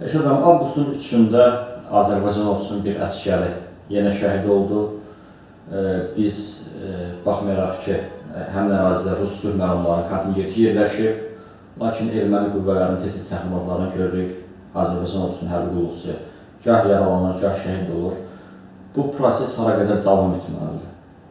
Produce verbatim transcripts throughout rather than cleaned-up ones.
Eşadan, avqustun üçündə Azərbaycan olsun bir əsgəri yenə şəhid oldu. Biz baxmayaraq ki, həmin ərazidə Rus sülh məramlarının kontingenti yerləşib, lakin erməni qüvvələrinin tez-tez təxribatlarını görürük. Azərbaycan olsun hərbi qulluqçusu gah yaralanır, gah şəhid olur. Bu proses hara qədər davam etməlidir?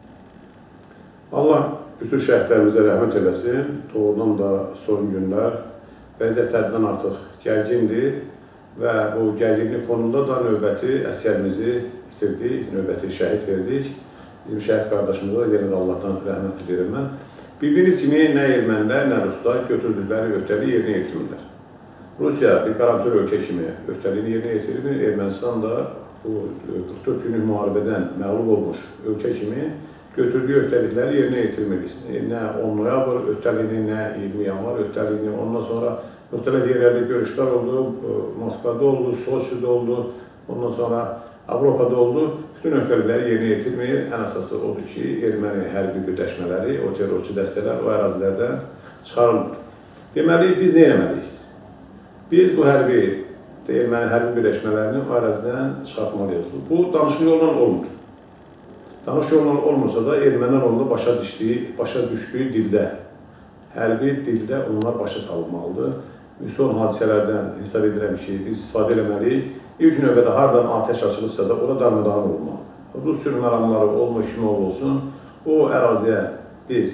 Allah bütün şəhidlərimizə rəhmət eləsin. Doğrudan da son günlər vəziyyət həddən artıq gərgindir və bu gərginlik fonunda da növbəti əsgərimizi bitirdik, növbəti şəhid verdik. Bizim şəhid qardaşımıza yenə də Allahdan rəhmət diləyirəm mən. Bildiyiniz kimi nə ermənilər, nə ruslar götürdükləri öhdəliyi yerinə yetirmirlər. Rusiya bir qarantör ölkə kimi öhdəliyini yerinə yetirir, Ermənistan da bu qırx dörd günlük müharibədən məğlub olmuş ölkə kimi götürdüyü öhdəlikləri yerinə yetirmir. Nə on noyabr öhdəliyini, nə iyirmi yanvar öhdəliyini, ondan sonra müxtəlif yerlərdə görüşlər oldu, Moskvada oldu, Soçidə oldu, ondan sonra Avropada oldu. Bütün öhdəlikləri yerinə yetirmir. Ən əsası odur ki, erməni hərbi birləşmələri, o terrorçu dəstələr o ərazilərdən çıxarılmır. Deməli, biz nə eləməliyik? Biz bu hərbi, erməni hərbi birləşmələrini o ərazidən çıxartmalıyıq. Bu, danışıq yolla olmur. Danışıq yolla olmursa da, ermənilər onda başa düşdüyü, başa düşdüyü dildə, hərbi dildə onlar başa salınmalıdır. Son hadisələrdən hesab edirəm ki, biz istifadə eləməliyik. İlk növbədə haradan atəş açılıbsa da, orada darmadağın olmalıdır. Rus sülh məramları olmuş, kim olsun, o əraziyə biz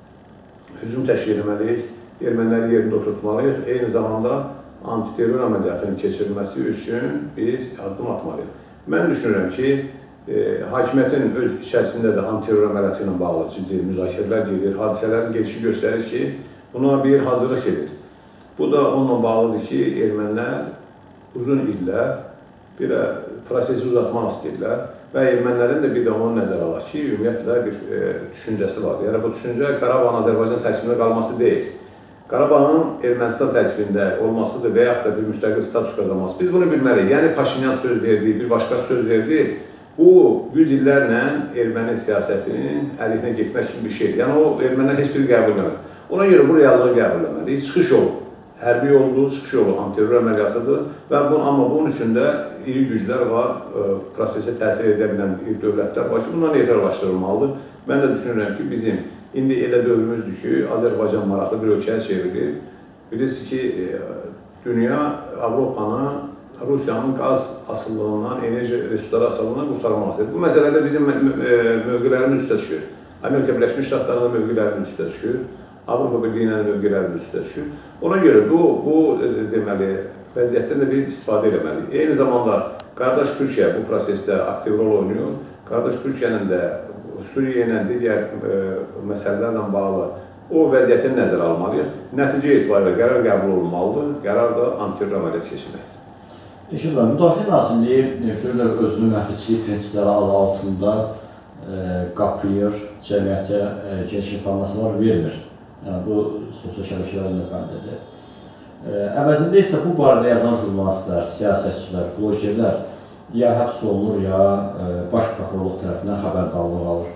hücum təşkil etməliyik, erməniləri yerində oturtmalıyıq, eyni zamanda antiterror əməliyyatının keçirilməsi üçün biz addım atmalıyıq. Mən düşünürəm ki, e, hakimiyyətin öz içərisində də antiterror əməliyyatı ilə bağlı ciddi müzakirələr gedir, hadisələrin gedişi göstərir ki, buna bir hazırlıq gedir. Bu da onunla bağlıdır ki, ermənilər uzun illər bir prosesi uzatmaq istəyirlər və ermənilərin də bir də onu nəzərə alır ki, ümumiyyətlə bir e, düşüncəsi var. Yəni, bu düşüncə Qarabağın Azərbaycan tərkibində qalması deyil. Qarabağın Ermənistan tərkibində olmasıdır və yaxud da bir müstəqil status qazanması. Biz bunu bilməliyik. Yəni, Paşinyan söz verdi, bir başqa söz verdi. Bu, yüz illərlə erməni siyasətinin əleyhinə getmək kimi bir şeydir. Yəni, o ermənilər heç biri qəbul eləmir. Ona görə bu reallığı qəbul eləməliyik. Çıxış yolu, hərbi yoldur, çıxış yolu antiterror əməliyyatıdır və bu, amma bunun üçün də iri güclər var, prosesə təsir edə bilən dövlətlər var ki, bundan etirazlaşdırılmalıdır. Mən də düşünürəm ki, bizim indi elə dövrümüzdür ki, Azərbaycan maraqlı bir ölkəyə çevrilir. Bilirsiniz ki, dünya Avropanı Rusiyanın qaz asıllığından, enerji resursları asıllığından qurtarmaq istəyir. Bu məsələdə bizim mövqelərimiz üstə düşür. Amerika Birləşmiş Ştatlarının mövqelərimiz üstə düşür. Avropa Birliyinin mövqelərimiz üstə düşür. Ona görə bu, bu deməli, vəziyyətdən də biz istifadə eləməliyik. Eyni zamanda qardaş Türkiyə bu prosesdə aktiv rol oynuyor. Qardaş Türkiyənin də Suriyə ilə digər e, məsələlərlə bağlı o vəziyyətini nəzərə almalıyıq. Nəticə etibarilə qərar qəbul olunmalıdır. Qərar da antiterror əməliyyat keçirməkdir. Eşitlər, Müdafiə Nazirliyi özünün məxfiçilik prinsipləri adı altında e, qapıyır, cəmiyyətə e, geniş informasiyalar vermir. Yəni, bu sosial şəbəkələrlə bəndidir. E, əvəzində isə bu barədə yazan jurnalistlər, siyasətçilər, blogerlər ya həbs olunur, ya e, baş prokurorluq tərəfindən xəbərdarlıq alır.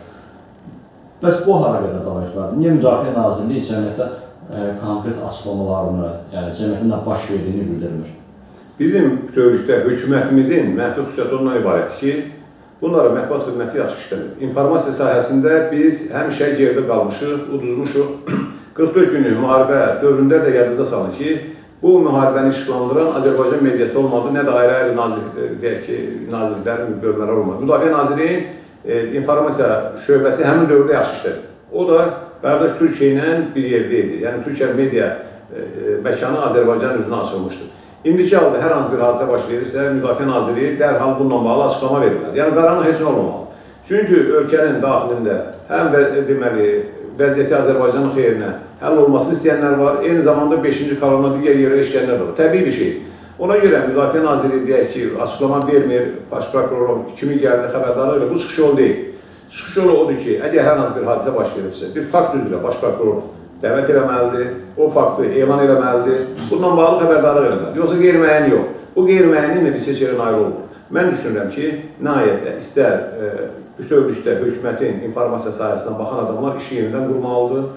Bəs bu hara qədər davam etməlidir? Niyə Müdafiə Nazirliyi cəmiyyətə e, konkret açıqlamalarını, yəni cəmiyyətin nə baş verdiyini bildirmir? Bizim bütövlükdə hökumətimizin mənfi xüsusiyyəti ondan ibarətdir ki, bunlara mətbuat xidməti yaxşı işləmir. İnformasiya sahəsində biz həmişə geridə qalmışıq, uduzmuşuq. qırx dörd günlük müharibə dövründə də yadınıza salın ki, bu müharibəni işıqlandıran Azərbaycan mediası olmadı, nə də ayrı-ayrı nazir, deyək ki, nazirlərin bölmələri olmadı. Müdafiə Nazirliyin e, informasiya şöbəsi həmin dövrdə yaxşı işlədi. O da qardaş Türkiyə ilə bir yerdə idi. Yəni, Türkiyə media e, məkanı Azərbaycan üzrə açılmışdır. İndiki halda hər hansı bir hadisə baş verirsə, Müdafiə Nazirliyi dərhal bununla bağlı açıqlama verməlidir. Yəni, qaranlıq heç nə olmamalı. Çünki ölkənin daxilində həm və, deməli, vəziyyəti Azərbaycanın xeyrinə həll olmasını istəyənlər var, eyni zamanda beşinci kolonna digər yerə işləyənlər var. Təbii bir şey. Ona görə Müdafiə Nazirliyi deyək ki, açıqlama vermir, baş prokurorun kimi gəldi xəbərdarlığı ilə, bu çıxış yolu deyil. Çıxış yolu odur ki, əgər hər hansı bir hadisə baş verirsə, bir fakt üzrə baş prokuror dəvət eləməlidir, o faktı elan eləməlidir, bundan bağlı xəbərdarlıq eləməlidir. Yoxsa qeyri-müəyyən yox. Bu qeyri-müəyyənliklə bir seçərin ayrı olur. Mən düşünürəm ki, nəhayət istər e, bütövlükdə hökumətin informasiya sahəsindən baxan adamlar işi yenidən qurmalıdır.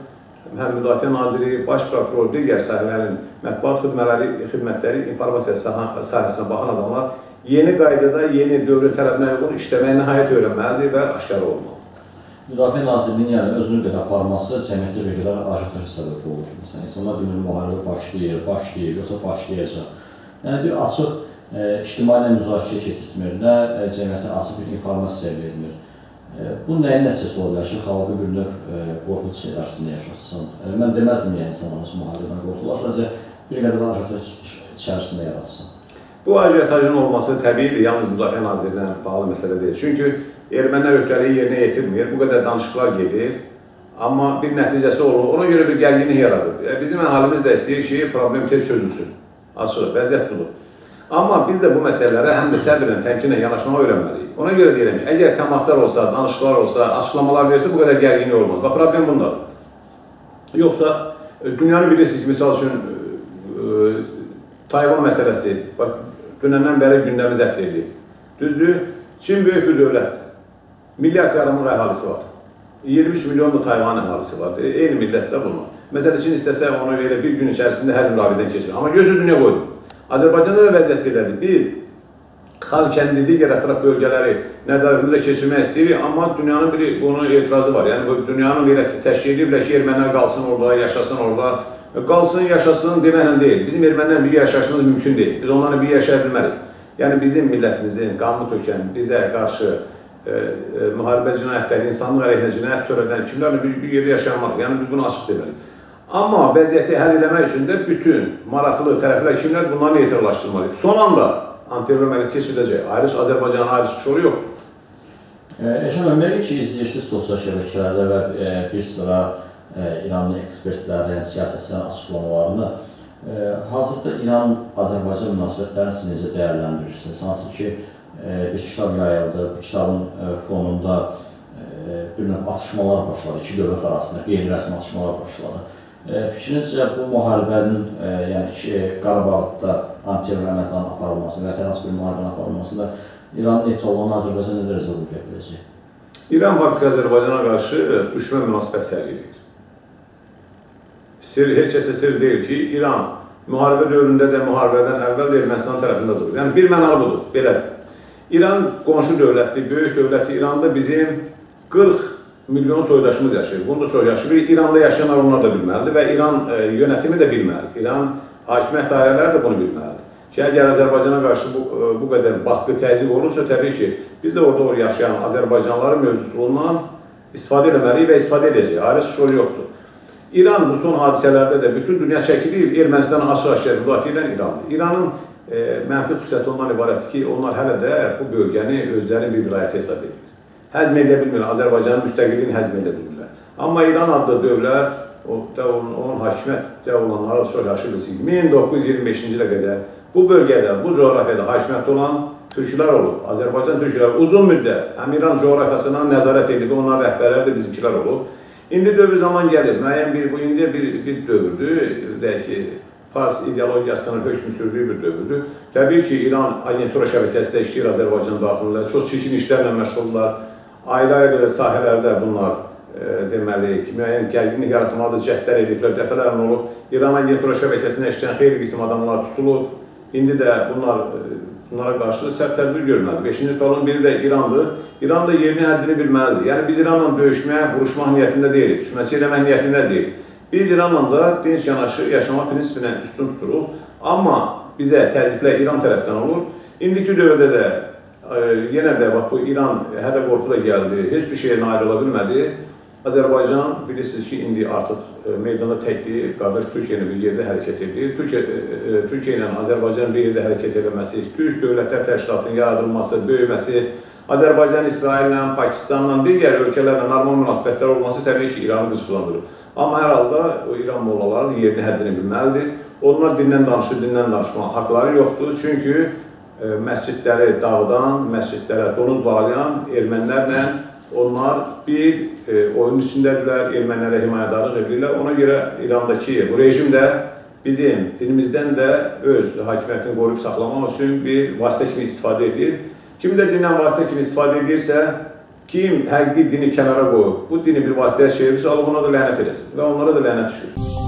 həm Müdafiə Naziri, Baş Prokuror, digər sahələrin mətbuat xidmətləri, xidmətləri, informasiya sahəsinə baxan adamlar yeni qaydada, yeni dövrün tələbinə uyğun işləməyi nəhayət öyrənməlidir və aşkar olmalı. Müdafiə Nazirliyinin yəni özünü qədər aparması cəmiyyətə bir qədər ajataj səbəb olur. Məsələn, insanlar demir, müharibə başlayır, başlayır, yoxsa başlayacaq. Yəni bir açıq e, ictimai müzakirə keçirtmir, nə e, cəmiyyətə açıq bir informasiya verilmir. E, bu nəyin nəticəsi ola bilər ki, xalqı bir növ e, qorxu içərisində yaşatsın. E, mən deməzdim, yəni insanlarımız müharibədən qorxurlar, sadəcə bir qədər ajataj içərisində yaratsın. Bu ajatajın olması təbiidir, yalnız Müdafiə Nazirliyinə bağlı məsələ deyil. Çünki ermənilər öhdəliyi yerinə yetirmir, bu qədər danışıqlar gedir, amma bir nəticəsi olur, ona görə bir gərginlik yaradır. E, bizim əhalimiz də istəyir ki, problem tez çözülsün. Açıq, vəziyyət budur. Amma biz də bu məsələlərə həm də səbirlə, təmkinlə yanaşmağı öyrənməliyik. Ona görə deyirəm ki, əgər təmaslar olsa, danışıqlar olsa, açıqlamalar versə, bu qədər gərginlik olmaz. Bax, problem bundadır. Yoxsa, dünyanı bilirsiniz ki, misal üçün, e, Tayvan məsələsi, bax, dünəndən bəri gündəmi zəbt edilib. Düzdür, Çin böyük bir dövlətdir. Milyard yarımlıq əhalisi var. iyirmi üç milyon da Tayvan əhalisi var. E, eyni millətdə bunlar. Məsələ Çin istəsə onu verə bir gün içərisində həzm rabidən keçir. Amma gözü dünya qoydur. Azərbaycanda da vəziyyət belədir. Biz xalq kəndi, digər ətraf bölgələri nəzarətində keçirmək istəyirik, amma dünyanın bir bunun etirazı var. Yəni, bu dünyanın bir təşkil ediblər ki, ermənilər qalsın orada, yaşasın orada. Qalsın, yaşasın deməklə deyil. Bizim ermənilər bir yaşayışımız mümkün deyil. Biz onlarla bir yaşaya bilmərik. Yəni, bizim millətimizin qanlı tökən, bizə qarşı e, e, müharibə cinayətləri, insanlıq əleyhinə cinayət törədən kimlərlə bir, bir yerdə yaşayamalıyıq. Yəni, biz bunu açıq deməliyik. Amma vəziyyəti həll eləmək üçün də bütün maraqlı tərəflər kimlər bunları etirazlaşdırmalıyıq. Son anda antiterror əməliyyatı keçiriləcək. Ayrıc Azərbaycanın ayrıc yolu yoxdur. Eşan Ömərli ki, izləyirsiniz sosial şəbəkələrdə və e, bir sıra e, İranlı ekspertlərin, siyasətçilərin açıqlamalarını e, hazırda İran-Azərbaycan münasibətlərini siz necə dəyərləndirirsiniz? Hansı ki, e, bir kitab yayıldı, bu kitabın e, fonunda e, bir növ atışmalar başladı, iki dövlət arasında qeyri-rəsmi atışmalar başladı. Fikrinizcə bu müharibənin, e, yəni ki, Qarabağda antiterror əməliyyatların aparılması və hər hansı bir müharibənin aparılmasında İranın neytrallığını Azərbaycan nə dərəcədə vurğulaya biləcək? İran faktik Azərbaycana qarşı düşmən münasibət sərgiləyir. Sir, heç kəsə sir deyil ki, İran müharibə dövründə də müharibədən əvvəl də Ermənistan tərəfində durur. Yəni bir mənalı budur, belədir. İran qonşu dövlətdir, böyük dövlətdir. İranda bizim qırx milyon soydaşımız yaşayır. Bunu da çox yaxşı bilir. İranda yaşayanlar onlar da bilməlidir və İran e, yönətimi də bilməlidir. İran hakimiyyət dairələri də bunu bilməlidir. Ki, əgər Azərbaycana qarşı bu, e, bu qədər baskı təzyiq olursa, təbii ki, biz də orada orada yaşayan Azərbaycanlıların mövcudluğundan istifadə etməliyik və istifadə edəcək. Ayrıc rol yoxdur. İran bu son hadisələrdə də bütün dünya çəkilib, Ermənistanın aşağı-aşağı müdafiə edən İrandır. İranın e, mənfi xüsusiyyəti ondan ibarətdir ki, onlar hələ də bu bölgəni özlərinin bir vilayəti hesab edir. Həzm edə bilmirlər, Azərbaycanın müstəqilliyini həzm edə bilmirlər. Amma İran adlı dövlət, onun, onun hakimiyyətdə olanları çox yaxşı bilsin ki, min doqquz yüz iyirmi beşinci ilə qədər bu bölgədə, bu coğrafiyada hakimiyyətdə olan türklər olub. Azərbaycan türklər uzun müddət həm İran coğrafiyasına nəzarət edib, onların rəhbərləri də bizimkilər olub. İndi dövr zaman gəlir, müəyyən bir, bu indi bir, bir dövrdür, deyək ki, Fars ideologiyasının hökm sürdüyü bir dövrdür. Təbii ki, İran agentura şəbəkəsində işləyir Azərbaycan daxilində, çox çirkin işlərlə məşğullar. Ayrı-ayrı sahələrdə bunlar e, deməli, müəyyən gərginlik yaratmalıdır, cəhdlər ediblər, dəfələrlə olub. İran agentura şəbəkəsində işləyən xeyli qism adamlar tutulub. İndi də bunlar, bunlara qarşı sərt tədbir görməlidir. Beşinci sualın biri də İrandır. İran da yerini həddini bilməlidir. Yəni biz İranla döyüşmək, vuruşmaq niyyətində deyilik, düşmənçi eləmək niyyətində deyilik. Biz İranla da dinc yanaşı yaşama prinsipinə üstün tuturuq. Amma bizə təzyiqlər İran tərəfdən olur. İndiki dövrdə də yenə də bax, bu İran hədə qorxu da gəldi, heç bir şeyə nail ola bilmədi. Azərbaycan bilirsiniz ki, indi artıq meydanda təkdir, qardaş Türkiyə ilə bir yerdə hərəkət edir. Türkiyə, Türkiyə ilə Azərbaycan bir yerdə hərəkət edilməsi, Türk dövlətlər təşkilatının yaradılması, böyüməsi, Azərbaycan, İsraillə, Pakistanla, digər ölkələrlə normal münasibətlər olması təbii ki, İranı qıcıqlandırır. Amma hər halda o İran mollaların yerini həddini bilməlidir. Onlar dindən danışır, dindən danışma haqları yoxdur. Çünki məscidləri dağıdan, məscidlərə donuz bağlayan ermənilərlə onlar bir e, oyun içindədirlər, ermənilərə himayədarlıq edirlər. Ona görə İrandakı bu rejim də bizim dinimizdən də öz hakimiyyətini qoruyub saxlamaq üçün bir vasitə kimi istifadə edir. Kim də dindən vasitə kimi istifadə edirsə, kim həqiqi dini kənara qoyub, bu dini bir vasitəyə çevirsə, Allah ona da lənət eləsin və onlara da lənət düşür.